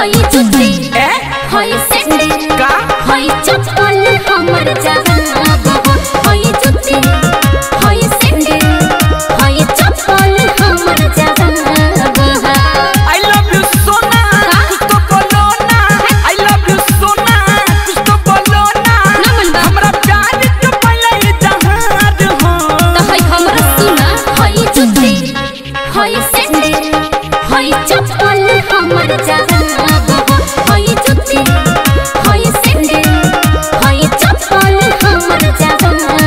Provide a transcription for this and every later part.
होई जुती होई सैंडल का होई चप्पल हमर जहां होई जुती होई सैंडल होई चप्पल हमर जहां। I love you सोना कुछ तो बोलो ना I love you सोना कुछ तो बोलो ना हमरा प्यार के पहले जहाज हो तो होई हमरा सुना होई जुती होई सैंडल होई चप्पल हमर जहां होई जुती होई सैंडल होई चप्पल हमर जहां।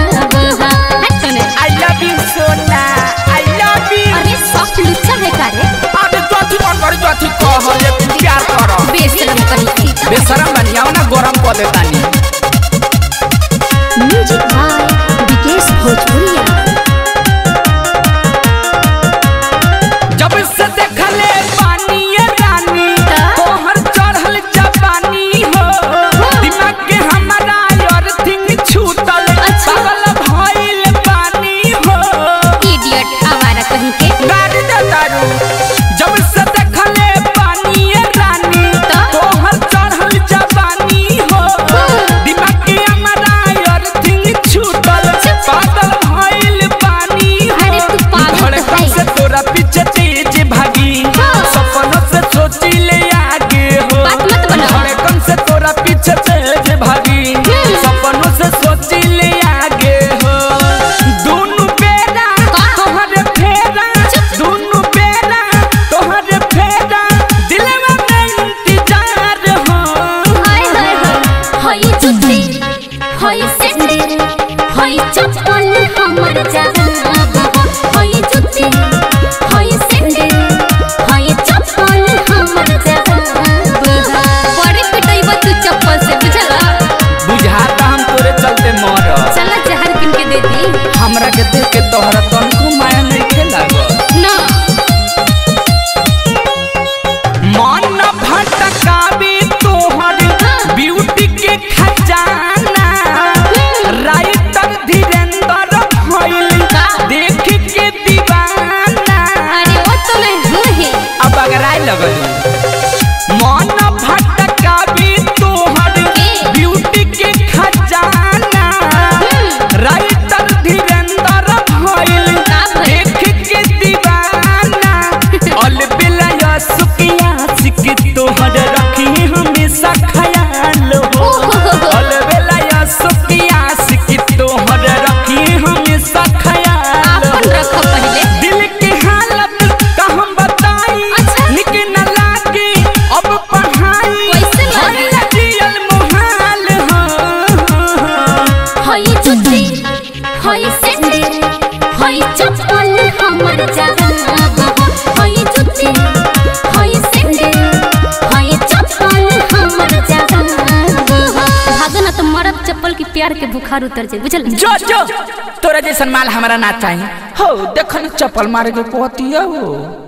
I love you Sona I love you। अरे सब लुच्चा है का रे? अबे जोथी मन करे जोथी कह ले प्यार करो बेशरम कहीं की बेशरम बनियाओ ना गरम कर देतानी। म्यूजिक बाय विकेश भोजपुरिया। जब से देखले पानी ये रानी तोहर चढ़ल जवानी हो दिमाग के हमारा और थिंग छूटल पागल भइल पानी हो इडियट आवारा कहीं के गाड़ी दे दारू। जब से देखले पानी ये रानी तोहर चढ़ल जवानी हो दिमाग के हमारा और थिंग छूटल पागल भइल पानी हो। अरे तू पागल धड़कन है से तोरा पीछे तेज भागी सपनों से सोची ले आगे हो बात मत बना। धड़कन से तोरा पीछे तेज भागी सपनों से सोची ले आगे हो। दोनों बेरा तोहरे फेरा दोनों बेरा तोहरे फेरा दिलवा में इंतजार हो। हाय हाय हाय होई जुती होई सैंडल होई चप्पल हमर जहां होई जुती होई सैंडल होई चप्पल हमर जहां। बड़े पिटाई तू चप्पल से बुझला बुझाता हम तोरे चलते मर चला जहर किन के दे दी हमरा के देख के तोहरा तनको माया नहीं खेलागो ना मन भटकावे तोहर ब्यूटी के खजाना राइटर धीरेंद्र भइल देख के दीवाना। अरे वो तो मैं हूँ ही अब अगर आए लगल मन भटकावे तोहर ब्यूटी के खजाना राइटर धीरेंद्र भइल देख के दीवाना। अलबेला सुकिया सिक तोहर रखी हमेशा ख्याल हो अलबेला सुकिया सिक तोहर रखी हमेशा ख्याल अपन रखो पहले दिल की हालत का हम बताई निक न लागे अब पढ़ाई कैसे लागे? भइल जियल मुहाल हो। होई जुती होई सैंडल होई चप्पल हमर जहां होई जुती होई सैंडल होई चप्पल हमर जहां। भागो ना तो मरद चप्पल की प्यार के बुखार उतर जाए बुझल। जो तोरा जैसन माल हमारा ना चाहिए हो देखो ना चप्पल मारे के कहती हो।